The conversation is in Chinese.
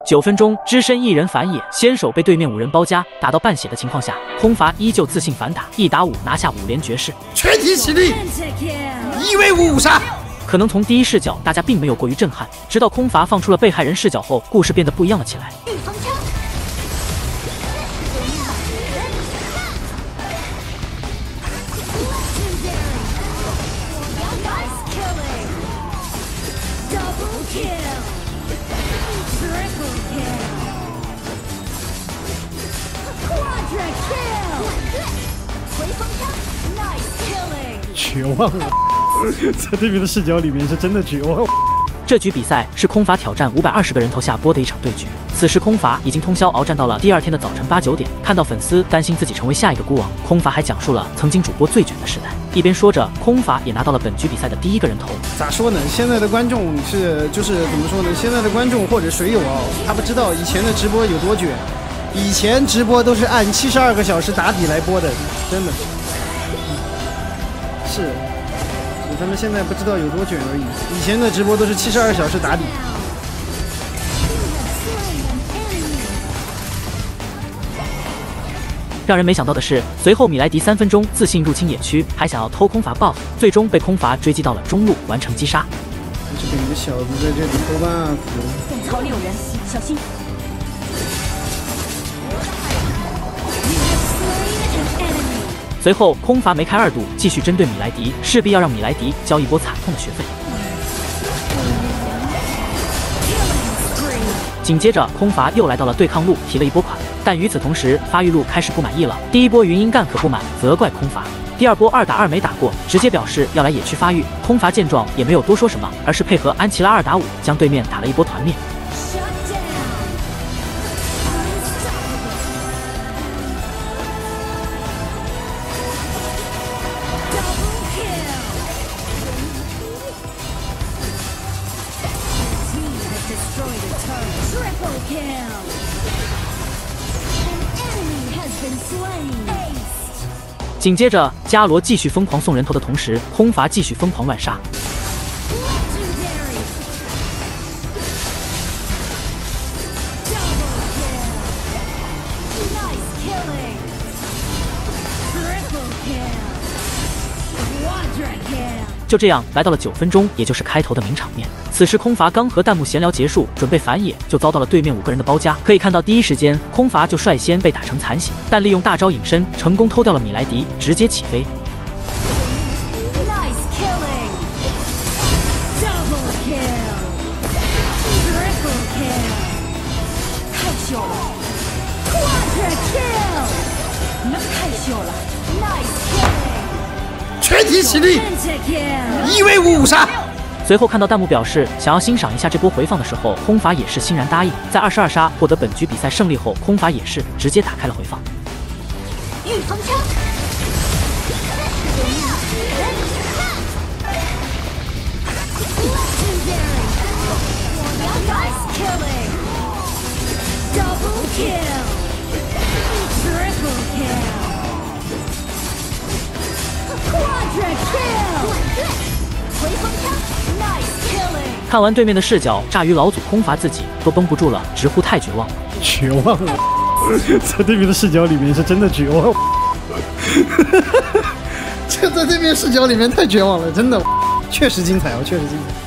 9分钟，只身一人反野，先手被对面5人包夹，打到半血的情况下，空乏依旧自信反打，1打5拿下5连绝世， 全体起立，1 v 5杀。 可能从第一视角大家并没有过于震撼，直到空乏放出了被害人视角后，故事变得不一样了起来。 御风枪。 绝望了，在对面的视角里面是真的绝望。 这局比赛是空乏挑战520个人头下播的一场对局。此时空乏已经通宵鏖战到了第2天的早晨8、9点。看到粉丝担心自己成为下一个孤王，空乏还讲述了曾经主播最卷的时代。一边说着，空乏也拿到了本局比赛的第1个人头。 咋说呢？现在的观众就是怎么说呢？现在的观众或者水友啊，他不知道以前的直播有多卷。以前直播都是按72个小时打底来播的，真的。是。 他们现在不知道有多卷而已。以前的直播都是72小时打底。 让人没想到的是，随后米莱迪3分钟自信入侵野区，还想要偷空乏 buff， 最终被空乏追击到了中路，完成击杀。 这两个小子在这里偷 buff。 本槽6人，小心！ 随后，空乏没开2度，继续针对米莱迪，势必要让米莱迪交一波惨痛的学费。紧接着，空乏又来到了对抗路，提了一波款。但与此同时，发育路开始不满意了。第1波云鹰干可不满，责怪空乏。第2波2打2没打过，直接表示要来野区发育。空乏见状也没有多说什么，而是配合安琪拉2打5，将对面打了一波团灭。 紧接着，伽罗继续疯狂送人头的同时，空乏继续疯狂乱杀。就这样来到了9分钟，也就是开头的名场面。此时空乏刚和弹幕闲聊结束，准备反野，就遭到了对面5个人的包夹。可以看到，第一时间空乏就率先被打成残血，但利用大招隐身，成功偷掉了米莱迪，直接起飞。 太秀了！太秀了！ 全体起立，1 v 5杀。 随后看到弹幕表示想要欣赏一下这波回放的时候，空乏也是欣然答应。在22杀获得本局比赛胜利后，空乏也是直接打开了回放。 御风枪。 看完对面的视角，炸鱼老祖空乏自己都绷不住了，直呼太绝望了。 绝望了，在对面的视角里面是真的绝望。这在对面视角里面太绝望了，真的，确实精彩哦，确实精彩。